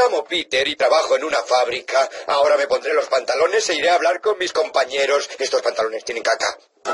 llamo Peter y trabajo en una fábrica. Ahora me pondré los pantalones e iré a hablar con mis compañeros. Estos pantalones tienen caca.